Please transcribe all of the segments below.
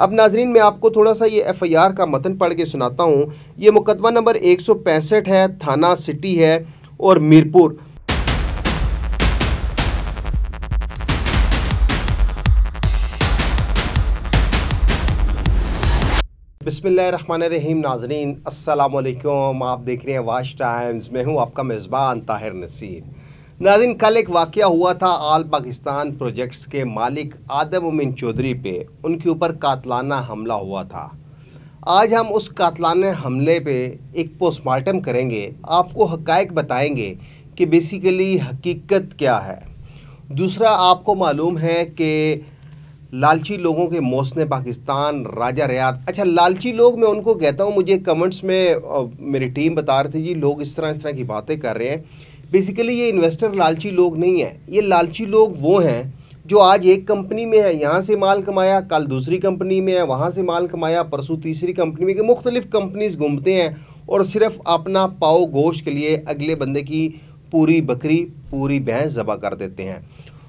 अब नाजरीन मैं आपको थोड़ा सा ये FIR का मतन पढ़ के सुनाता हूँ। ये मुकदमा नंबर 165 है, थाना सिटी है और मीरपुर। बिस्मिल्लाहिर्रहमानिर्रहीम। नाजरीन अस्सलाम वालेकुम, आप देख रहे हैं वाच टाइम्स। मैं हूँ आपका मेज़बान ताहिर नसीर। नाज़रीन, कल एक वाक़या हुआ था आल पाकिस्तान प्रोजेक्ट्स के मालिक आदम मोमिन चौधरी पे, उनके ऊपर कातलाना हमला हुआ था। आज हम उस कातलाना हमले पे एक पोस्टमार्टम करेंगे, आपको हक़ाइक़ बताएंगे कि बेसिकली हकीकत क्या है। दूसरा, आपको मालूम है कि लालची लोगों के मौसम पाकिस्तान राजा रियाद, अच्छा लालची लोग मैं उनको कहता हूँ, मुझे कमेंट्स में मेरी टीम बता रही थी जी लोग इस तरह की बातें कर रहे हैं। बेसिकली ये इन्वेस्टर लालची लोग नहीं हैं, ये लालची लोग वो हैं जो आज एक कंपनी में है, यहाँ से माल कमाया, कल दूसरी कंपनी में है, वहाँ से माल कमाया, परसों तीसरी कंपनी में, कि मुख्तलिफ कंपनीज घूमते हैं और सिर्फ अपना पाव गोश्त के लिए अगले बंदे की पूरी बकरी पूरी भैंस ज़बह कर देते हैं।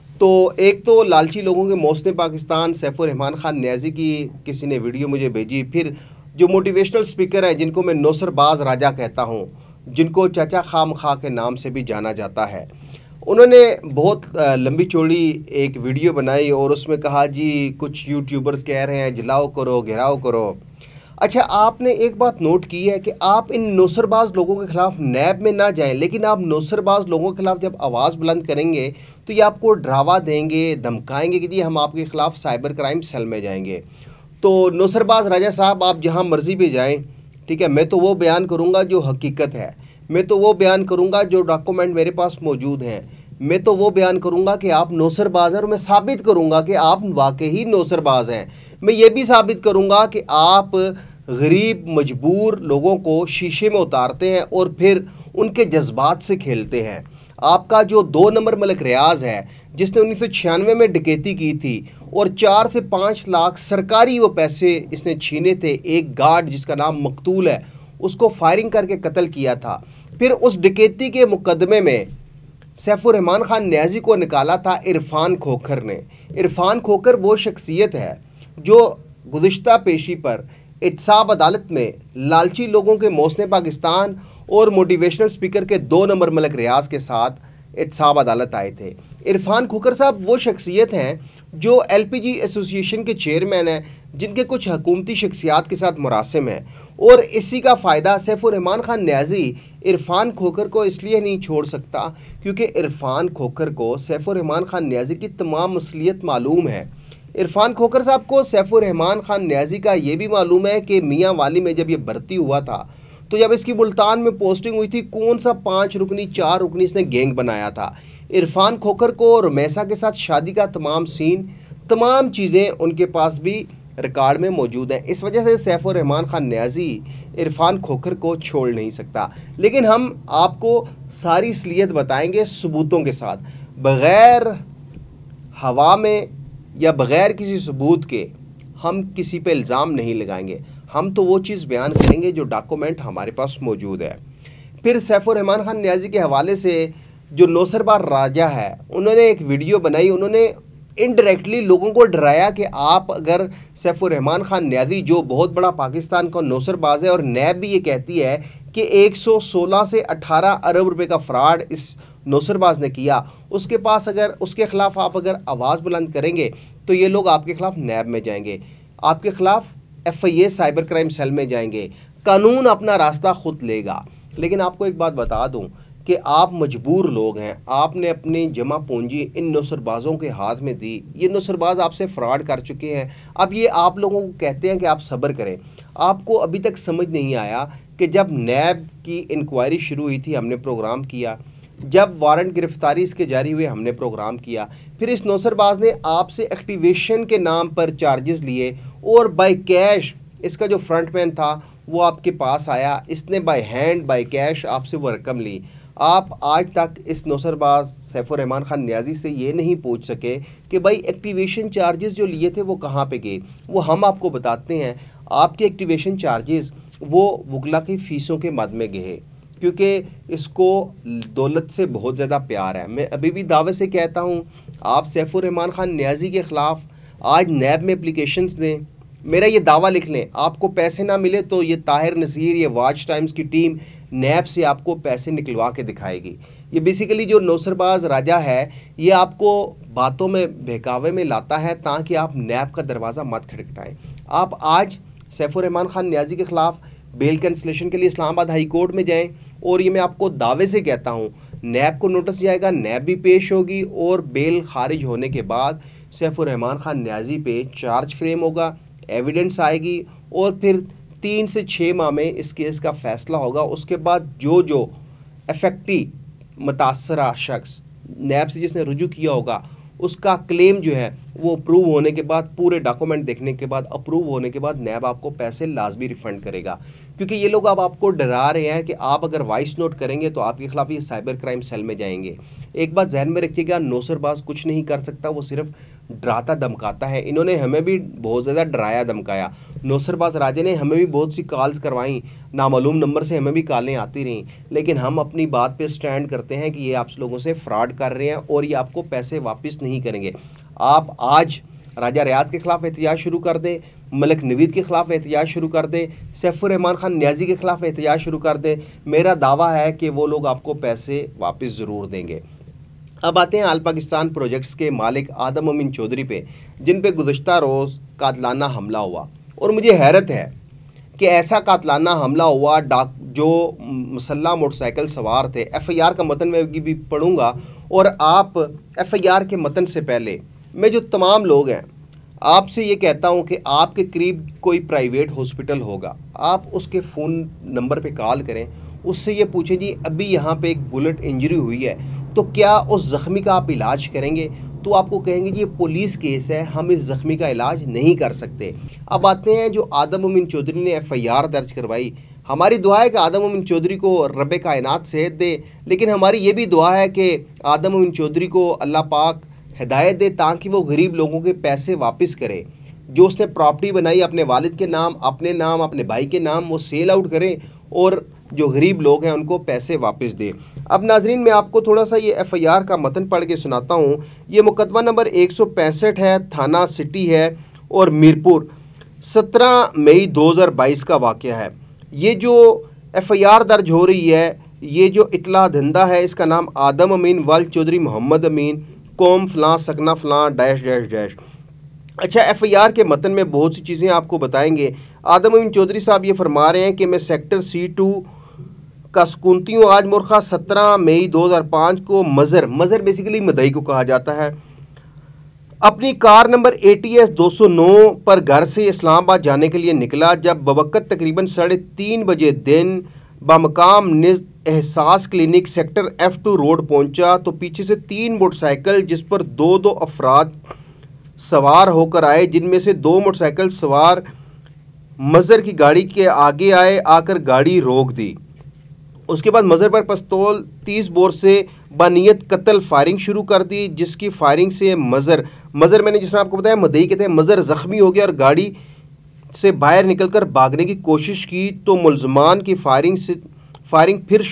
तो एक तो लालची लोगों के मौसम पाकिस्तान सैफुर रहमान खान न्याजी की किसी ने वीडियो मुझे भेजी। फिर जो मोटिवेशनल स्पीकर हैं जिनको मैं नौसरबाज राजा कहता हूँ, जिनको चाचा खाम खा के नाम से भी जाना जाता है, उन्होंने बहुत लंबी चौड़ी एक वीडियो बनाई और उसमें कहा जी कुछ यूट्यूबर्स कह रहे हैं जलाओ करो घेराव करो। अच्छा, आपने एक बात नोट की है कि आप इन नौसरबाज लोगों के ख़िलाफ़ नैब में ना जाएं, लेकिन आप नौसरबाज लोगों के ख़िलाफ़ जब आवाज़ बुलंद करेंगे तो ये आपको डरावा देंगे, धमकाएंगे कि जी हम आपके ख़िलाफ़ साइबर क्राइम सेल में जाएंगे। तो नौसरबाज राजा साहब, आप जहाँ मर्ज़ी पे जाएँ, ठीक है, मैं तो वो बयान करूँगा जो हकीकत है, मैं तो वो बयान करूँगा जो डॉक्यूमेंट मेरे पास मौजूद हैं, मैं तो वो बयान करूँगा कि आप नौसरबाज हैं और मैं साबित करूँगा कि आप वाकई नौसरबाज हैं। मैं ये भी साबित करूँगा कि आप गरीब मजबूर लोगों को शीशे में उतारते हैं और फिर उनके जज्बात से खेलते हैं। आपका जो 2 नंबर मलिक रियाज है, जिसने 1996 में डकैती की थी और 4 से 5 लाख सरकारी वो पैसे इसने छीने थे, एक गार्ड जिसका नाम मकतूल है उसको फायरिंग करके कत्ल किया था। फिर उस डकैती के मुकदमे में सैफुर रहमान खान न्याजी को निकाला था इरफान खोखर ने। इरफान खोखर वो शख्सियत है जो गुज़िश्ता पेशी पर एहतसाब अदालत में लालची लोगों के मौसम पाकिस्तान और मोटिवेशनल स्पीकर के 2 नंबर मलिक रियाज के साथ एहतसाब अदालत आए थे। इरफान खोखर साहब वो शख्सियत हैं जो LPG एसोसिएशन के चेयरमैन हैं, जिनके कुछ हुकूमती शख्सियात के साथ मुरासिम हैं, और इसी का फ़ायदा सैफुर रहमान खान न्याजी इरफान खोखर को इसलिए नहीं छोड़ सकता क्योंकि इरफान खोखर को सैफुर रहमान खान न्याजी की तमाम मसलियत मालूम है। इरफान खोखर साहब को सैफुर रहमान खान न्याजी का ये भी मालूम है कि मियाँ वाली में जब ये भर्ती हुआ था तो जब इसकी मुल्तान में पोस्टिंग हुई थी, कौन सा 5 रुकनी 4 रुकनी इसने गैंग बनाया था। इरफान खोखर को रुमैसा के साथ शादी का तमाम सीन, तमाम चीज़ें उनके पास भी रिकॉर्ड में मौजूद हैं। इस वजह से सैफुर रहमान खान न्याजी इरफान खोखर को छोड़ नहीं सकता। लेकिन हम आपको सारी असलियत बताएंगे सबूतों के साथ, बग़ैर हवा में या बग़ैर किसी सबूत के हम किसी पे इल्ज़ाम नहीं लगाएंगे। हम तो वो चीज़ बयान करेंगे जो डॉक्यूमेंट हमारे पास मौजूद है। फिर सैफुर रहमान खान न्याजी के हवाले से जो नौसरबाज राजा है, उन्होंने एक वीडियो बनाई, उन्होंने इनडायरेक्टली लोगों को डराया कि आप अगर सैफुर रहमान खान न्याजी जो बहुत बड़ा पाकिस्तान का नौसरबाज है, और नैब भी ये कहती है कि 116 से 18 अरब रुपए का फ्रॉड इस नौसरबाज ने किया, उसके पास अगर उसके ख़िलाफ़ आप अगर आवाज़ बुलंद करेंगे तो ये लोग आपके ख़िलाफ़ नैब में जाएंगे, आपके ख़िलाफ़ FIA साइबर क्राइम सेल में जाएंगे, कानून अपना रास्ता खुद लेगा। लेकिन आपको एक बात बता दूं कि आप मजबूर लोग हैं, आपने अपनी जमा पूंजी इन नौसरबाज़ों के हाथ में दी, ये नौसरबाज आपसे फ्रॉड कर चुके हैं। अब ये आप लोगों को कहते हैं कि आप सब्र करें। आपको अभी तक समझ नहीं आया कि जब नैब की इंक्वायरी शुरू हुई थी हमने प्रोग्राम किया, जब वारंट गिरफ्तारी इसके जारी हुए हमने प्रोग्राम किया, फिर इस नौसरबाज ने आपसे एक्टिवेशन के नाम पर चार्जेस लिए और बाय कैश इसका जो फ्रंटमैन था वो आपके पास आया, इसने बाय हैंड बाय कैश आपसे वो रकम ली। आप आज तक इस नौसरबाज सैफुर रहमान खान न्याजी से ये नहीं पूछ सके कि भाई एक्टिवेशन चार्जेस जो लिए थे वो कहाँ पे गए। वो हम आपको बताते हैं, आपके एक्टिवेशन चार्जेस वो वकला की फ़ीसों के मद में गए, क्योंकि इसको दौलत से बहुत ज़्यादा प्यार है। मैं अभी भी दावे से कहता हूँ, आप सैफुर रहमान खान न्याजी के ख़िलाफ़ आज नैब में एप्लीकेशंस दें, मेरा ये दावा लिख लें, आपको पैसे ना मिले तो ये ताहिर नसीर, ये वाच टाइम्स की टीम नैब से आपको पैसे निकलवा के दिखाएगी। ये बेसिकली जो नौसरबाज राजा है, ये आपको बातों में बहकावे में लाता है ताकि आप नैब का दरवाज़ा मत खटखटाएं। आप आज सैफुर रहमान खान नियाज़ी के ख़िलाफ़ बेल कैंसलेशन के लिए इस्लामाबाद हाई कोर्ट में जाएं, और ये मैं आपको दावे से कहता हूँ, नैब को नोटिस जाएगा, नैब भी पेश होगी, और बेल खारिज होने के बाद सैफुर रहमान खान नियाज़ी पे चार्ज फ्रेम होगा, एविडेंस आएगी, और फिर 3 से 6 माह में इस केस का फ़ैसला होगा। उसके बाद जो अफेक्टी मुतासरा शख्स नैब से जिसने रुजू किया होगा, उसका क्लेम जो है वो अप्रूव होने के बाद, पूरे डॉक्यूमेंट देखने के बाद, अप्रूव होने के बाद नैब आपको पैसे लाजमी रिफ़ंड करेगा। क्योंकि ये लोग अब आपको डरा रहे हैं कि आप अगर वॉइस नोट करेंगे तो आपके खिलाफ ये साइबर क्राइम सेल में जाएंगे। एक बात जहन में रखिएगा, नौसरबाज कुछ नहीं कर सकता, वो सिर्फ डराता धमकाता है। इन्होंने हमें भी बहुत ज़्यादा डराया धमकाया। नौसरबाज राजा ने हमें भी बहुत सी कॉल्स करवाई, नामालूम नंबर से हमें भी कॉलें आती रहीं, लेकिन हम अपनी बात पे स्टैंड करते हैं कि ये आप लोगों से फ्रॉड कर रहे हैं और ये आपको पैसे वापस नहीं करेंगे। आप आज राजा रियाज के ख़िलाफ़ एहतजाज शुरू कर दें, मलिक नवीद के ख़िलाफ़ एहतजाज शुरू कर दें, सैफुर रहमान खान नियाज़ी के ख़िलाफ़ एहतजाज शुरू कर दें, मेरा दावा है कि वो लोग आपको पैसे वापस ज़रूर देंगे। अब आते हैं आल पाकिस्तान प्रोजेक्ट्स के मालिक आदम अमीन चौधरी पे, जिन पे गुज़श्ता रोज़ कातलाना हमला हुआ। और मुझे हैरत है कि ऐसा कातलाना हमला हुआ, जो मुसल्लह मोटरसाइकिल सवार थे। FIR का मतन मैं भी पढ़ूँगा, और आप FIR के मतन से पहले मैं जो तमाम लोग हैं आपसे ये कहता हूँ कि आपके करीब कोई प्राइवेट हॉस्पिटल होगा, आप उसके फ़ोन नंबर पे कॉल करें, उससे ये पूछें जी अभी यहाँ पे एक बुलेट इंजरी हुई है तो क्या उस ज़ख्मी का आप इलाज करेंगे, तो आपको कहेंगे जी ये पुलिस केस है, हम इस ज़ख्मी का इलाज नहीं कर सकते। अब आते हैं जो आदम अमीन चौधरी ने FIR दर्ज करवाई। हमारी दुआ है कि आदम अमीन चौधरी को रब कायनात सेहत दे, लेकिन हमारी ये भी दुआ है कि आदम अमीन चौधरी को अल्लाह पाक हिदायत दे ताकि वो गरीब लोगों के पैसे वापस करे। जो उसने प्रॉपर्टी बनाई अपने वालिद के नाम, अपने नाम, अपने भाई के नाम, वो सेल आउट करे और जो गरीब लोग हैं उनको पैसे वापस दे। अब नाजरीन मैं आपको थोड़ा सा ये FIR का मतन पढ़ के सुनाता हूँ। ये मुकदमा नंबर 165 है, थाना सिटी है और मीरपुर, 17 मई 2022 का वाक़या है। ये जो FIR दर्ज हो रही है, ये जो इतला धंधा है, इसका नाम आदम अमीन वाल चौधरी मोहम्मद अमीन, कौम फ़लाँ सकना फ़लाँ डैश डैश डैश। अच्छा, FIR के मतन में बहुत सी चीज़ें आपको बताएंगे। आदम अमीन चौधरी साहब ये फरमा रहे हैं कि मैं सेक्टर C2 का सुकूनती हूँ। आज मुर्खा 17 मई 2005 को मज़र बेसिकली मदई को कहा जाता है, अपनी कार नंबर ATS 209 पर घर से इस्लामाबाद जाने के लिए निकला। जब बवक़्त तकरीबन 3:30 बजे दिन बमकाम निज़ एहसास क्लिनिक सेक्टर F2 रोड पहुंचा तो पीछे से 3 मोटरसाइकिल जिस पर 2 अफराद सवार होकर आए, जिनमें से 2 मोटरसाइकिल सवार मज़र की गाड़ी के आगे आए, आकर गाड़ी रोक दी। उसके बाद मज़र पर पिस्तौल 30 बोर से बनियत कत्ल फायरिंग शुरू कर दी, जिसकी फायरिंग से मज़र मैंने जिसने आपको बताया मदई कहते हैं, मज़र ज़ख्मी हो गया और गाड़ी से बाहर निकलकर भागने की कोशिश की तो मुलजमान की फायरिंग फिर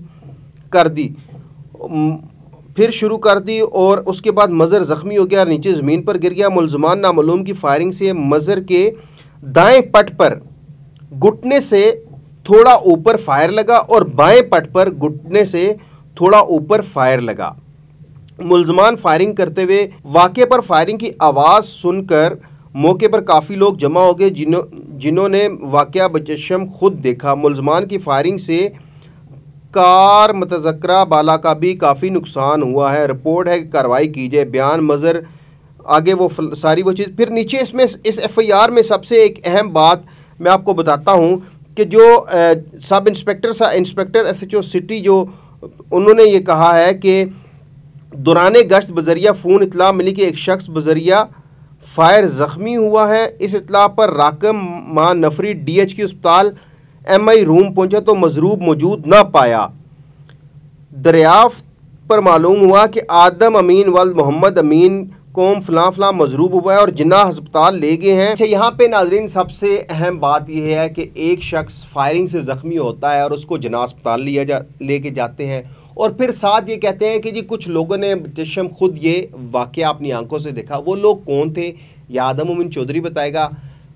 शुरू कर दी और उसके बाद मज़र ज़ख्मी हो गया और नीचे ज़मीन पर गिर गया। मुलजमान नामालूम की फायरिंग से मज़र के दाएं पट पर घुटने से थोड़ा ऊपर फायर लगा और बाएं पट पर घुटने से थोड़ा ऊपर फायर लगा। मुलजमान फायरिंग करते हुए वाक़े पर फायरिंग की आवाज़ सुनकर मौके पर काफ़ी लोग जमा हो गए, जिन्होंने वाक़या बचशम खुद देखा। मुलजमान की फायरिंग से कार मुतज़क्करा बाला का भी काफ़ी नुकसान हुआ है। रिपोर्ट है कि कार्रवाई की जाए। बयान मज़र आगे वो सारी वो चीज़। फिर नीचे इसमें इस FIR में सबसे एक अहम बात मैं आपको बताता हूँ कि जो सब इंस्पेक्टर SHO सिटी जो उन्होंने ये कहा है कि दौरान गश्त बजरिया फ़ोन इतला मिली कि एक शख्स बजरिया फायर ज़ख्मी हुआ है। इस इतला पर राकम मां नफरी DH की अस्पताल MI रूम पहुंचा तो मजरूब मौजूद ना पाया। दरियाफ्त पर मालूम हुआ कि आदम अमीन वल मोहम्मद अमीन कौम फ़लाँ मजरूब हुआ है और जिन्ना अस्पताल ले गए हैं। अच्छा, यहाँ पे नाजरीन सबसे अहम बात यह है कि एक शख्स फायरिंग से ज़ख्मी होता है और उसको जिन्ना अस्पताल लेके जाते हैं और फिर साथ ये कहते हैं कि जी कुछ लोगों ने चश्म खुद ये वाक़या अपनी आंखों से देखा। वो लोग कौन थे, या आदम अमीन चौधरी बताएगा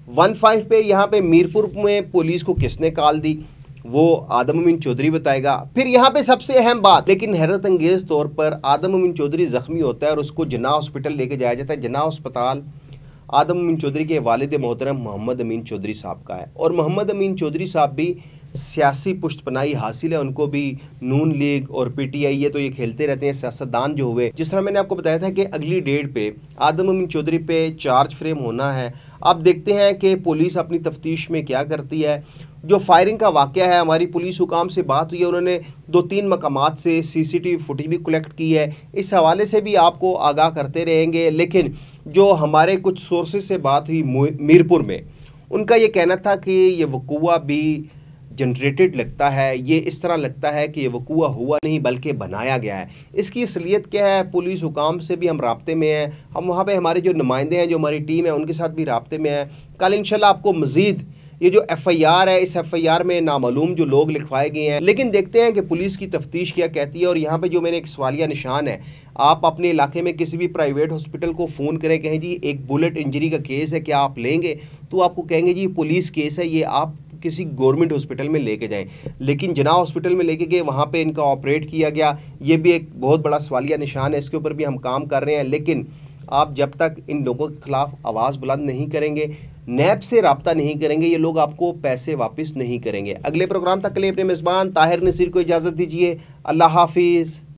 15 पे यहाँ पे मीरपुर में पुलिस को किसने कॉल दी, वो आदम अमीन चौधरी बताएगा। फिर यहाँ पे सबसे अहम बात, लेकिन हैरत अंगेज तौर पर आदम अमीन चौधरी जख्मी होता है और उसको जिन्ना हॉस्पिटल लेके जाया जाता है। जिन्ना अस्पताल आदम अमीन चौधरी के वालिद मोहतरम मोहम्मद अमीन चौधरी साहब का है, और मोहम्मद अमीन चौधरी साहब भी सियासी पुष्टपनाही हासिल है उनको भी। नून लीग और पीटीआई ये तो ये खेलते रहते हैं सियासतदान जो हुए। जिस तरह मैंने आपको बताया था कि अगली डेट पे आदम अमीन चौधरी पे चार्ज फ्रेम होना है। अब देखते हैं कि पुलिस अपनी तफ्तीश में क्या करती है। जो फायरिंग का वाक़या है, हमारी पुलिस हुकाम से बात हुई है, उन्होंने 2-3 मकामात से सीसीटीवी फुटेज भी कलेक्ट की है। इस हवाले से भी आपको आगाह करते रहेंगे। लेकिन जो हमारे कुछ सोर्सेज से बात हुई मीरपुर में, उनका ये कहना था कि ये वक़ूआ भी जनरेटेड लगता है, ये इस तरह लगता है कि ये वक़ूआ हुआ नहीं बल्कि बनाया गया है। इसकी असलियत क्या है, पुलिस हुकाम से भी हम राब्ते में हैं, हम वहाँ पे हमारे जो नुमाइंदे हैं, जो हमारी टीम है, उनके साथ भी राब्ते में हैं। कल इंशाल्लाह आपको मज़ीद ये जो एफआईआर है, इस एफआईआर में नामालूम जो लोग लिखवाए गए हैं, लेकिन देखते हैं कि पुलिस की तफ्तीश क्या कहती है। और यहाँ पे जो मेरे एक सवालिया निशान है, आप अपने इलाके में किसी भी प्राइवेट हॉस्पिटल को फ़ोन करें, कहें जी एक बुलेट इंजरी का केस है, क्या आप लेंगे, तो आपको कहेंगे जी पुलिस केस है, ये आप किसी गवर्नमेंट हॉस्पिटल में लेके जाएं। लेकिन जिन्ना हॉस्पिटल में लेके गए, वहाँ पे इनका ऑपरेट किया गया, ये भी एक बहुत बड़ा सवालिया निशान है। इसके ऊपर भी हम काम कर रहे हैं। लेकिन आप जब तक इन लोगों के खिलाफ आवाज़ बुलंद नहीं करेंगे, नैब से रब्ता नहीं करेंगे, ये लोग आपको पैसे वापस नहीं करेंगे। अगले प्रोग्राम तक के लिए अपने मेज़बान ताहिर नसीर को इजाज़त दीजिए। अल्लाह हाफिज़।